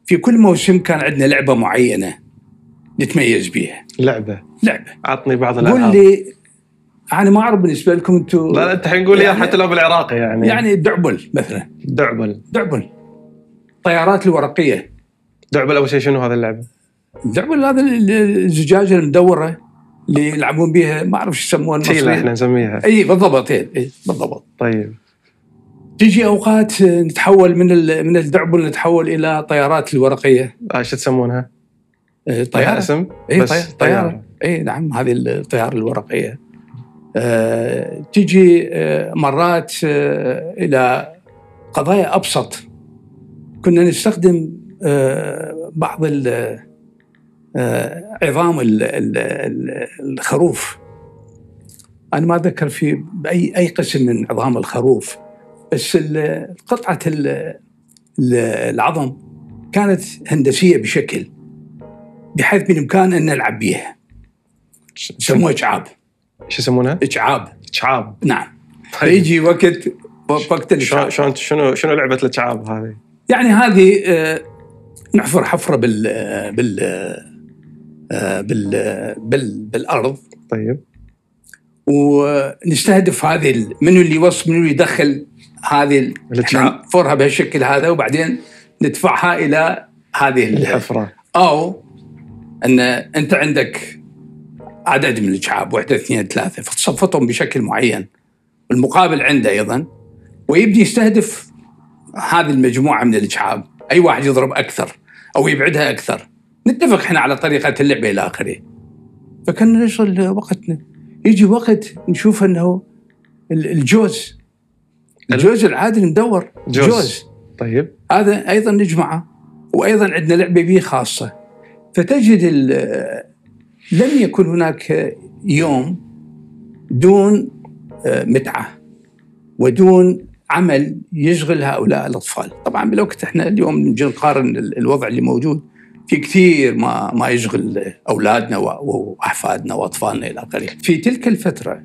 في كل موسم كان عندنا لعبة معينة نتميز بيها. لعبة عطني بعض قول الألعاب. لي، أنا ما أعرف بالنسبة لكم أنتم. لا أنت حنقول يعني حتى لو بالعراقي يعني الدعبل مثلا. دعبل طيارات الورقية. دعبل أول شيء شنو هذا اللعبة؟ الدعبل هذا الزجاجة المدورة اللي يلعبون بيها، ما أعرف شو يسموها المصريين. احنا نسميها. أي بالضبط. بالضبط. طيب. تيجي أوقات نتحول من الدعبل نتحول إلى طيارات الورقية. شو تسمونها؟ طيارة. اسم؟ طيارة. نعم، هذه الطيارة الورقية. تيجي مرات إلى قضايا أبسط. كنا نستخدم بعض عظام الخروف. أنا ما أذكر في أي قسم من عظام الخروف، بس قطعة العظم كانت هندسية بشكل بحيث بالإمكان أن نلعب بيها. يسموها إشعاب. شو يسمونها؟ إشعاب. نعم. طيب. يجي وقت الإشعاب. شنو لعبة الإشعاب هذه؟ يعني هذه نحفر حفرة بالأرض. طيب. ونستهدف هذه منو اللي يوصل منو يدخل هذه نحفرها بهالشكل هذا، وبعدين ندفعها إلى هذه الحفرة. أو أن أنت عندك عدد من الإشعاب 1 2 3 فتصفطهم بشكل معين، والمقابل عنده أيضا، ويبدي يستهدف هذه المجموعة من الإشعاب. أي واحد يضرب أكثر أو يبعدها أكثر، نتفق إحنا على طريقة اللعبة إلى آخره. فكنا نشغل وقتنا. يجي وقت نشوف أنه الجوز العادي المدور جوز. طيب. هذا أيضا نجمعه، وأيضا عندنا لعبة بيه خاصة. فتجد لم يكن هناك يوم دون متعة ودون عمل يشغل هؤلاء الأطفال. طبعا بالوقت احنا اليوم نجي نقارن الوضع اللي موجود، في كثير ما يشغل أولادنا وأحفادنا وأطفالنا إلى آخره. في تلك الفترة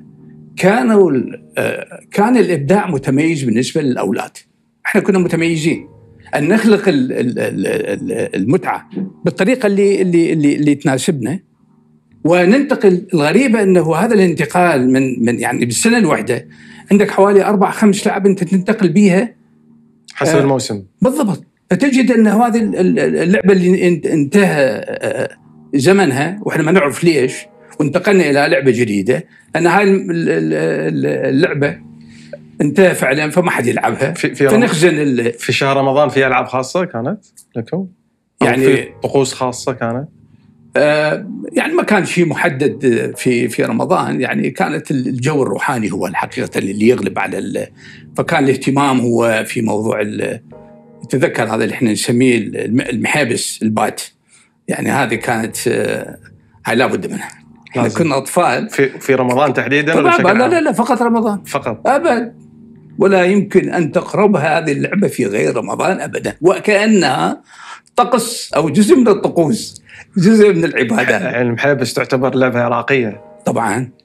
كان الإبداع متميز بالنسبة للأولاد. احنا كنا متميزين أن نخلق المتعة بالطريقة اللي تناسبنا وننتقل. الغريبة أنه هذا الانتقال من يعني بالسنة الواحدة عندك حوالي 4-5 لعب أنت تنتقل بيها حسب الموسم. بالضبط. فتجد أنه هذه اللعبة اللي انتهى زمنها وإحنا ما نعرف ليش وانتقلنا إلى لعبة جديدة، أن هاي اللعبة انتهى فعلا فما حد يلعبها. فنخزن في شهر رمضان في ألعاب خاصة كانت لكم؟ يعني في طقوس خاصة كانت؟ يعني ما كان شيء محدد في رمضان. يعني كانت الجو الروحاني هو الحقيقة اللي يغلب على فكان الاهتمام هو في موضوع تذكر هذا اللي احنا نسميه المحابس البات. يعني هذه كانت هاي لابد منها. احنا كنا أطفال في رمضان تحديدا ولا بشكل عام؟ لا فقط رمضان فقط. أبد. ولا يمكن أن تقربها هذه اللعبة في غير رمضان أبدا، وكأنها طقس أو جزء من الطقوس، جزء من العبادات. يعني المحابس تعتبر لعبة عراقية. طبعا